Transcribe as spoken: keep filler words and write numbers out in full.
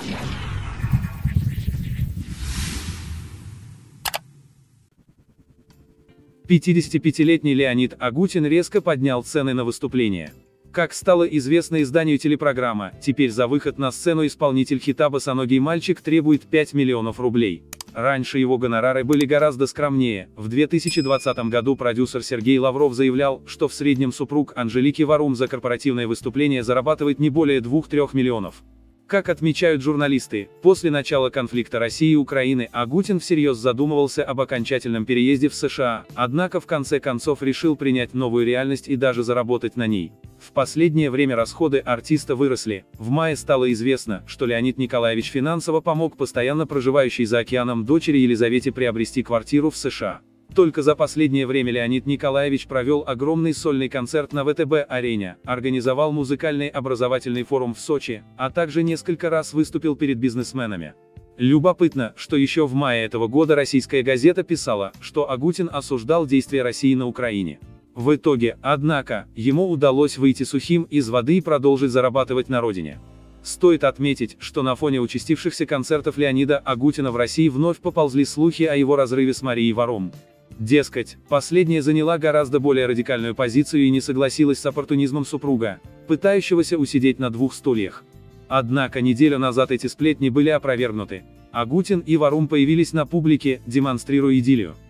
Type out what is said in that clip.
пятидесятипятилетний Леонид Агутин резко поднял цены на выступления. Как стало известно изданию телепрограмма, теперь за выход на сцену исполнитель хита «Босоногий мальчик» требует пять миллионов рублей. Раньше его гонорары были гораздо скромнее. В две тысячи двадцатом году продюсер Сергей Лавров заявлял, что в среднем супруг Анжелики Варум за корпоративное выступление зарабатывает не более двух-трёх миллионов. Как отмечают журналисты, после начала конфликта России и Украины Агутин всерьез задумывался об окончательном переезде в США, однако в конце концов решил принять новую реальность и даже заработать на ней. В последнее время расходы артиста выросли. В мае стало известно, что Леонид Николаевич финансово помог постоянно проживающей за океаном дочери Елизавете приобрести квартиру в США. Только за последнее время Леонид Николаевич провел огромный сольный концерт на вэ тэ бэ-арене, организовал музыкальный образовательный форум в Сочи, а также несколько раз выступил перед бизнесменами. Любопытно, что еще в мае этого года российская газета писала, что Агутин осуждал действия России на Украине. В итоге, однако, ему удалось выйти сухим из воды и продолжить зарабатывать на родине. Стоит отметить, что на фоне участившихся концертов Леонида Агутина в России вновь поползли слухи о его разрыве с Марией Варум. Дескать, последняя заняла гораздо более радикальную позицию и не согласилась с оппортунизмом супруга, пытающегося усидеть на двух стульях. Однако неделю назад эти сплетни были опровергнуты. Агутин и Варум появились на публике, демонстрируя идиллию.